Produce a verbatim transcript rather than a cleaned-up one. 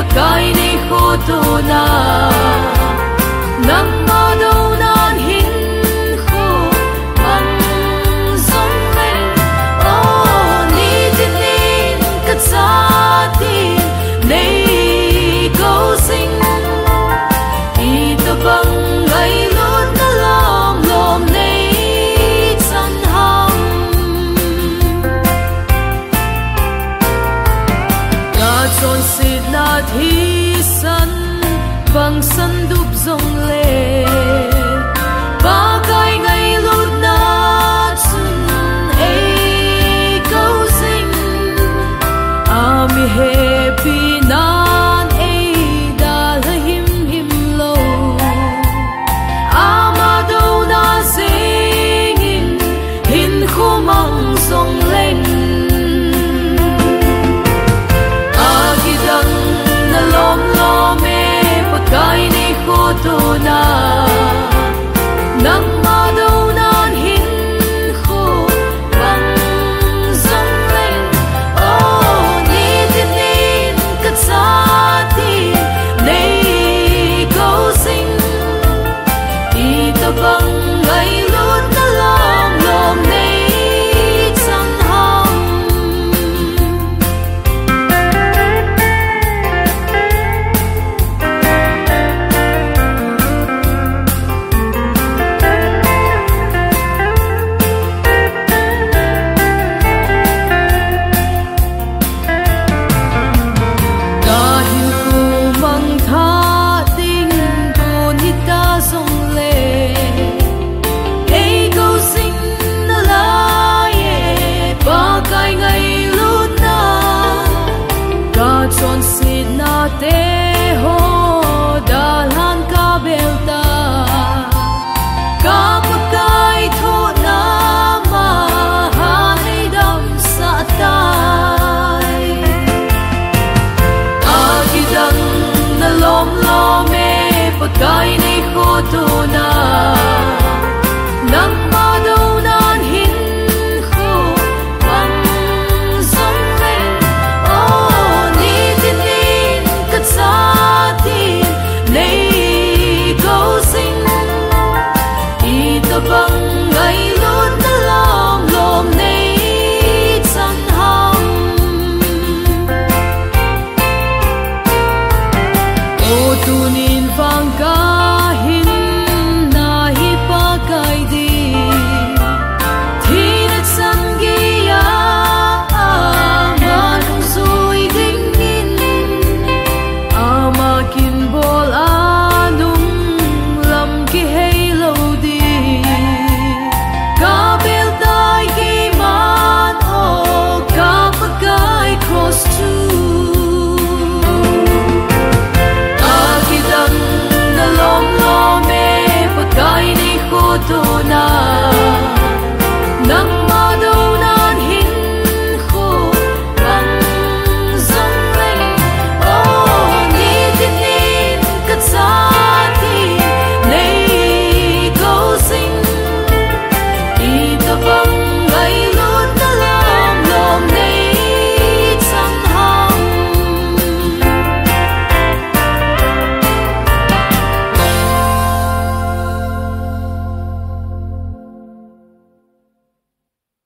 pakai ni khotona Nangma dounan hinkho mang jongle oh Nitin katsatin nei go sing ITOBANG NGAILUTNA lom lom nei chan ham ka chonsetna thisan bang sandup jongle pakai ngailutna chun ei go sing ami happy nan ei dal him him lo ama dounan singin hinkho mang jong leng Akidang na lom lome pakai ni khotona Nangma dounan hinkho mang jongle oh Nitin katsatin nei go sing ITOBANG NGAILUTNA lom lom nei chan ham Dahil kumang thating ko nita jongle ei go sing na laye pakai ngailutna ka chonsetna te ho dalhan ka belta ka pakai thona ma hanay dam sa tay Akidang na lom lome pakai ni khotona Nangma dounan hinkho mang jongle oh Nitin katsatin nei go sing ITOBANG NGAILUTNA lom lom nei chan ham o tu ni